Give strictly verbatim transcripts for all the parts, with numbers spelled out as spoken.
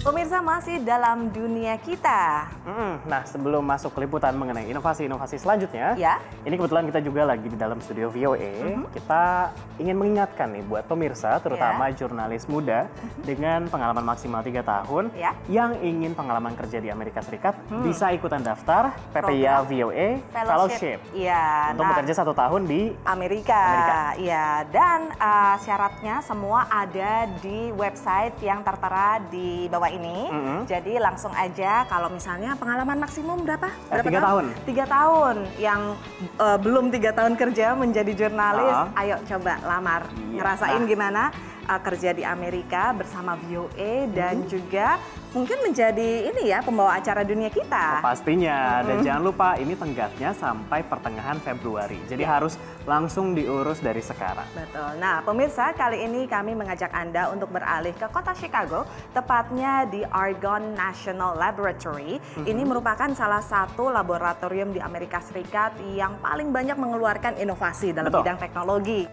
Pemirsa, masih dalam dunia kita. Mm, nah, sebelum masuk ke liputan mengenai inovasi-inovasi selanjutnya, ya. Ini kebetulan kita juga lagi di dalam studio V O A. Mm-hmm. Kita ingin mengingatkan nih buat pemirsa, terutama ya. jurnalis muda mm-hmm. dengan pengalaman maksimal tiga tahun, ya. yang ingin pengalaman kerja di Amerika Serikat, hmm. bisa ikutan daftar P P I A V O A Fellowship. Ya, untuk nah, bekerja satu tahun di Amerika. Amerika. Ya, dan uh, syaratnya semua ada di website yang tertera di bawah ini. Mm-hmm. Jadi langsung aja, kalau misalnya pengalaman maksimum berapa? Berapa tiga tahun? Tiga tahun. Yang uh, belum tiga tahun kerja menjadi jurnalis, uh-huh. ayo coba lamar. Iya. Ngerasain nah. gimana uh, kerja di Amerika bersama V O A dan mm-hmm. juga mungkin menjadi ini ya pembawa acara dunia kita. Oh, pastinya. Mm-hmm. Dan jangan lupa ini tenggatnya sampai pertengahan Februari. Jadi yeah. harus langsung diurus dari sekarang. Betul. Nah, pemirsa, kali ini kami mengajak Anda untuk beralih ke kota Chicago, tepatnya di Argonne National Laboratory. Mm-hmm. Ini merupakan salah satu laboratorium di Amerika Serikat yang paling banyak mengeluarkan inovasi dalam Betul. bidang teknologi.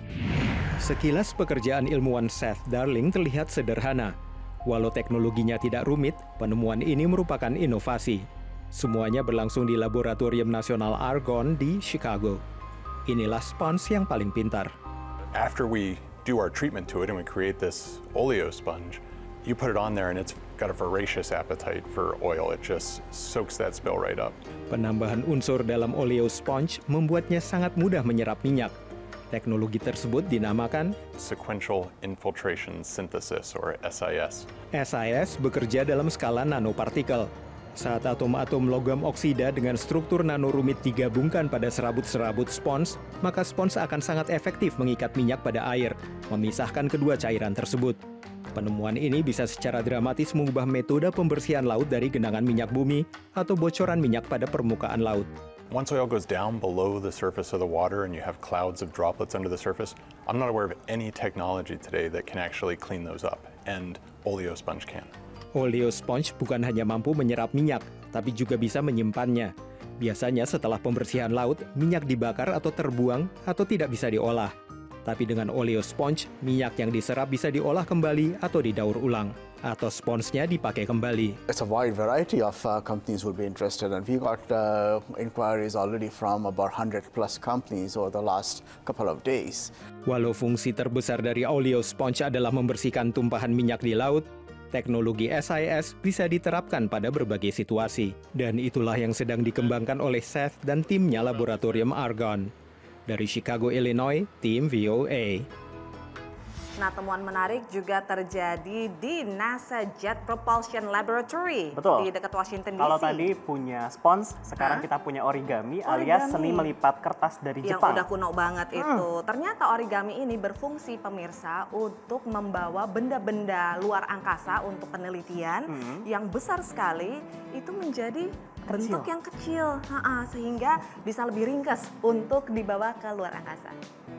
Sekilas pekerjaan ilmuwan Seth Darling terlihat sederhana. Walau teknologinya tidak rumit, penemuan ini merupakan inovasi. Semuanya berlangsung di Laboratorium Nasional Argonne di Chicago. Inilah spons yang paling pintar. After we do our treatment to it and we create this oleo sponge, you put it on there and it's got a voracious appetite for oil. It just soaks that spill right up. Penambahan unsur dalam oleo sponge membuatnya sangat mudah menyerap minyak. Teknologi tersebut dinamakan Sequential Infiltration Synthesis, or S I S. S I S bekerja dalam skala nanopartikel. Saat atom-atom logam oksida dengan struktur nanorumit digabungkan pada serabut-serabut spons, maka spons akan sangat efektif mengikat minyak pada air, memisahkan kedua cairan tersebut. Penemuan ini bisa secara dramatis mengubah metode pembersihan laut dari genangan minyak bumi atau bocoran minyak pada permukaan laut. Once oil goes down below the surface of the water and you have clouds of droplets under the surface, I'm not aware of any technology today that can actually clean those up, and oleo sponge can. Oleo sponge bukan hanya mampu menyerap minyak, tapi juga bisa menyimpannya. Biasanya setelah pembersihan laut, minyak dibakar atau terbuang atau tidak bisa diolah. Tapi dengan oleo sponge, minyak yang diserap bisa diolah kembali atau didaur ulang, atau sponsnya dipakai kembali. It's a wide variety of uh, companies will be interested, and we got uh, inquiries already from about one hundred plus companies over the last couple of days. Walau fungsi terbesar dari oleo sponge adalah membersihkan tumpahan minyak di laut, teknologi S I S bisa diterapkan pada berbagai situasi. Dan itulah yang sedang dikembangkan oleh Seth dan timnya Laboratorium Argonne. Dari Chicago, Illinois, tim V O A. Nah, temuan menarik juga terjadi di NASA Jet Propulsion Laboratory. Betul. Di dekat Washington D C. Kalau tadi punya spons, sekarang Hah? kita punya origami, origami alias seni melipat kertas dari yang Jepang. Yang udah kuno banget hmm. itu. Ternyata origami ini berfungsi, pemirsa, untuk membawa benda-benda luar angkasa untuk penelitian hmm. yang besar sekali itu menjadi kecil. bentuk yang kecil, ha-ha, sehingga bisa lebih ringkas untuk dibawa ke luar angkasa.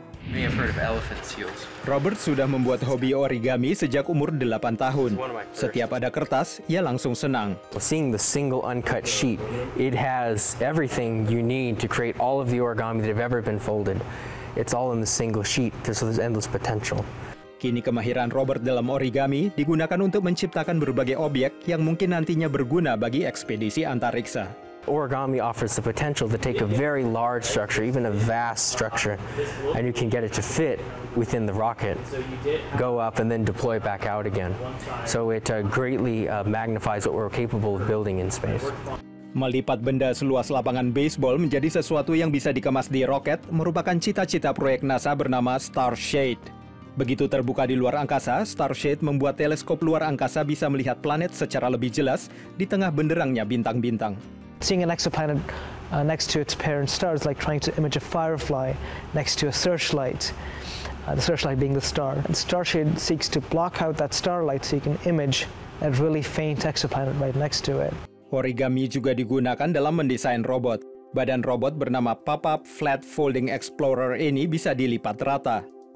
Robert sudah membuat hobi origami sejak umur delapan tahun. Setiap ada kertas, ia langsung senang. Seeing the single uncut sheet, it has everything you need to create all of the origami that have ever been folded. It's all in the single sheet, so there's endless potential. Kini kemahiran Robert dalam origami digunakan untuk menciptakan berbagai objek yang mungkin nantinya berguna bagi ekspedisi antariksa. Origami offers the potential to take a very large structure, even a vast structure, and you can get it to fit within the rocket, go up and then deploy back out again. So it uh, greatly uh, magnifies what we're capable of building in space. Melipat benda seluas lapangan baseball menjadi sesuatu yang bisa dikemas di roket merupakan cita-cita proyek NASA bernama Starshade. Begitu terbuka di luar angkasa, Starshade membuat teleskop luar angkasa bisa melihat planet secara lebih jelas di tengah benderangnya bintang-bintang. Seeing an exoplanet uh, next to its parent star is like trying to image a firefly next to a searchlight, uh, the searchlight being the star. And Starshade seeks to block out that starlight so you can image that really faint exoplanet right next to it. Origami juga digunakan dalam mendesain robot. Badan robot bernama Pop-Up Flat Folding Explorer ini bisa dilipat rata.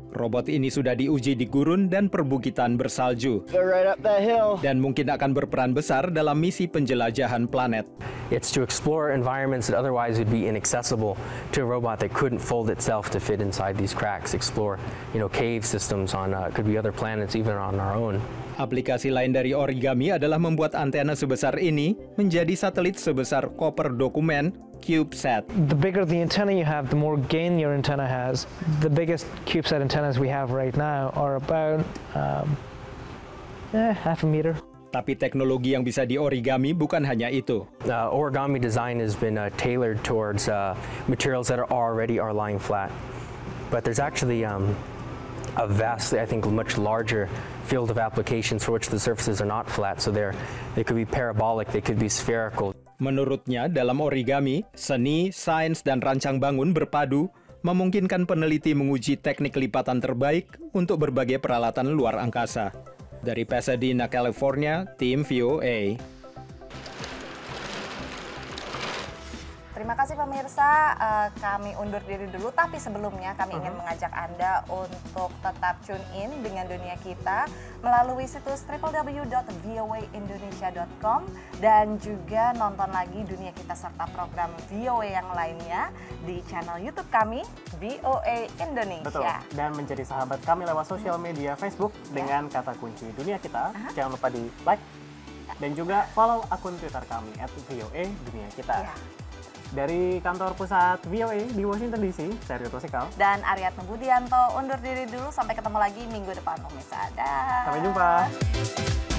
Robot ini sudah diuji di gurun dan perbukitan bersalju. Right up that hill. Dan mungkin akan berperan besar dalam misi penjelajahan planet. It's to explore environments that otherwise would be inaccessible to a robot that couldn't fold itself to fit inside these cracks. Explore, you know, cave systems on, uh, could be other planets, even on our own. Aplikasi lain dari Origami adalah membuat antena sebesar ini menjadi satelit sebesar koper dokumen CubeSat. The bigger the antenna you have, the more gain your antenna has. The biggest CubeSat antennas we have right now are about um, eh, half a meter. Tapi teknologi yang bisa diorigami bukan hanya itu. Uh, origami design has been uh, tailored towards uh, materials that are already are lying flat. But there's actually um, a vastly, I think, much larger field of applications for which the surfaces are not flat. So they're, they could be parabolic, they could be spherical. Menurutnya, dalam origami, seni, sains, dan rancang bangun berpadu memungkinkan peneliti menguji teknik lipatan terbaik untuk berbagai peralatan luar angkasa. Dari Pasadena, California, tim V O A. Terima kasih pemirsa, uh, kami undur diri dulu, tapi sebelumnya kami ingin mengajak Anda untuk tetap tune in dengan dunia kita melalui situs w w w dot v o a indonesia dot com dan juga nonton lagi dunia kita serta program V O A yang lainnya di channel YouTube kami, V O A Indonesia. Betul, dan menjadi sahabat kami lewat sosial media Facebook ya. Dengan kata kunci dunia kita. Uh-huh. Jangan lupa di like dan juga follow akun Twitter kami at V O A Dunia Kita. Ya. Dari kantor pusat V O A di Washington D C, saya Rio Tosikal. Dan Aryatno Budianto undur diri dulu, sampai ketemu lagi minggu depan pemirsa. Dah. Sampai jumpa.